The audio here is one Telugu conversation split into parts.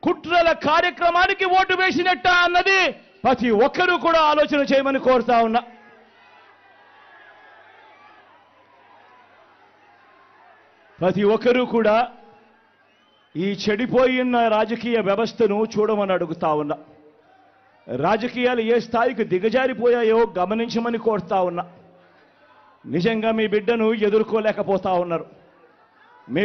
కుట్రల కార్యక్రమానికి ఓటు వేసినట్ట అన్నది ప్రతి ఒక్కరూ కూడా ఆలోచన చేయమని కోరుతా ఉన్నా. ప్రతి ఒక్కరూ కూడా ఈ చెడిపోయిన రాజకీయ వ్యవస్థను చూడమని అడుగుతా ఉన్నా. రాజకీయాలు ఏ స్థాయికి దిగజారిపోయాయో గమనించమని కోరుతా ఉన్నా. నిజంగా మీ బిడ్డను ఎదుర్కోలేకపోతా ఉన్నారు. మీ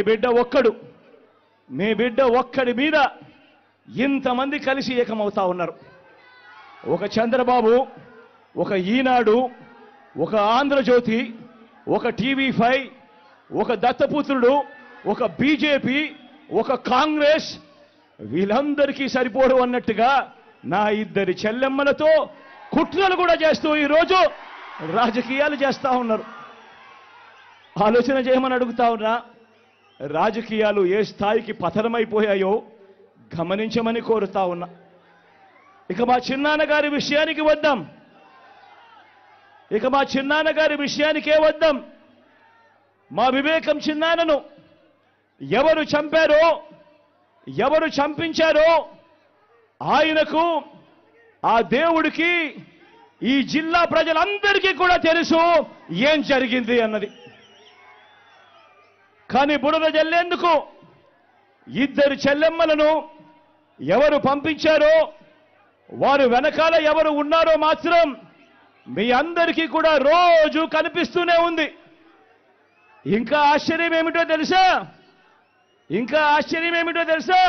బిడ్డ ఒక్కడి మీద ఇంతమంది కలిసి ఏకమవుతా ఉన్నారు. ఒక చంద్రబాబు, ఒక ఈనాడు, ఒక ఆంధ్రజ్యోతి, ఒక టీవీ5, ఒక దత్తపుత్రుడు, ఒక బీజేపీ, ఒక కాంగ్రెస్, వీళ్ళందరికీ సరిపోరు అన్నట్టుగా నా ఇద్దరి చెల్లెమ్మలతో కుట్రలు కూడా చేస్తూ ఈరోజు రాజకీయాలు చేస్తా ఉన్నారు. ఆలోచన చేయమని అడుగుతా ఉన్నా. రాజకీయాలు ఏ స్థాయికి పతనమైపోయాయో గమనించమని కోరుతా ఉన్నా. ఇక మా చిన్నాన్నగారి విషయానికి వద్దాం. మా వివేకం చిన్నాన్నను ఎవరు చంపారో, ఎవరు చంపించారో ఆయనకు, ఆ దేవుడికి, ఈ జిల్లా ప్రజలందరికీ కూడా తెలుసు ఏం జరిగింది అన్నది. కానీ బురద జల్లేందుకు ఇద్దరు చెల్లెమ్మలను ఎవరు పంపించారో, వారు వెనకాల ఎవరు ఉన్నారో మాత్రం మీ అందరికీ కూడా రోజు కనిపిస్తూనే ఉంది. ఇంకా ఆశ్చర్యం ఏమిటో తెలుసా?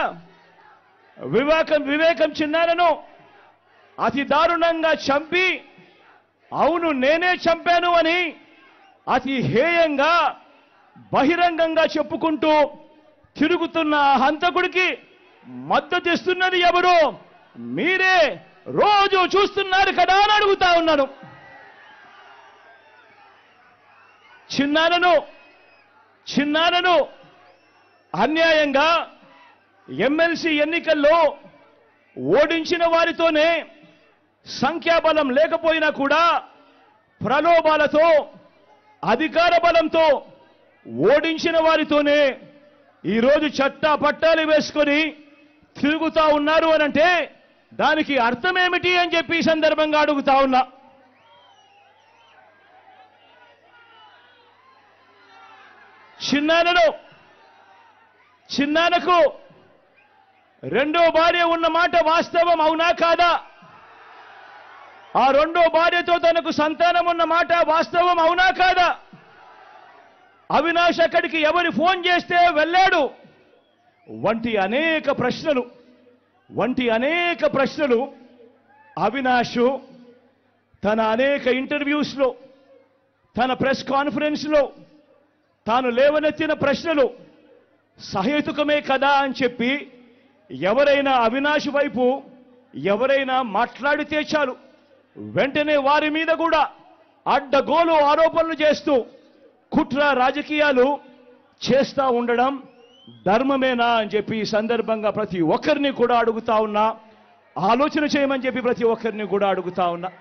వివేకం చిన్నారను అతి దారుణంగా చంపి, అవును నేనే చంపాను అని అతి హేయంగా బహిరంగంగా చెప్పుకుంటూ తిరుగుతున్న హంతకుడికి మద్దతిస్తున్నది ఎవరు? మీరే రోజు చూస్తున్నారు కదా అని అడుగుతా ఉన్నాను. చిన్నారను అన్యాయంగా ఎమ్మెల్సీ ఎన్నికల్లో ఓడించిన వారితోనే, సంఖ్యాబలం లేకపోయినా కూడా ప్రలోభాలతో, అధికార బలంతో ఓడించిన వారితోనే ఈరోజు చట్టా పట్టాలు వేసుకొని తిరుగుతా ఉన్నారు అనంటే దానికి అర్థమేమిటి అని చెప్పి ఈ సందర్భంగా అడుగుతా ఉన్నా. చిన్నానకు రెండో భార్య ఉన్న మాట వాస్తవం అవునా కాదా? ఆ రెండో భార్యతో తనకు సంతానం ఉన్న మాట వాస్తవం అవునా కాదా? అవినాష్ అక్కడికి ఎవరు ఫోన్ చేస్తే వెళ్ళాడు వంటి అనేక ప్రశ్నలు అవినాష్ తన అనేక ఇంటర్వ్యూస్లో, తన ప్రెస్ కాన్ఫరెన్స్లో తాను లేవనెత్తిన ప్రశ్నలు సహేతుకమే కదా అని చెప్పి ఎవరైనా అవినాష్ వైపు ఎవరైనా మాట్లాడితే చాలు వెంటనే వారి మీద కూడా అడ్డగోలు ఆరోపణలు చేస్తూ కుట్ర రాజకీయాలు చేస్తా ఉండడం ధర్మమేనా అని చెప్పి ఈ సందర్భంగా ప్రతి ఒక్కరిని కూడా అడుగుతా ఉన్నా. ఆలోచన చేయమని చెప్పి ప్రతి ఒక్కరిని కూడా అడుగుతా ఉన్నా.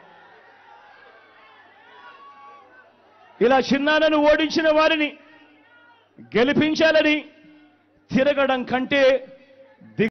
ఇలా చిన్నాన్నను ఓడించిన వారిని గెలిపించాలని తిరగడం కంటే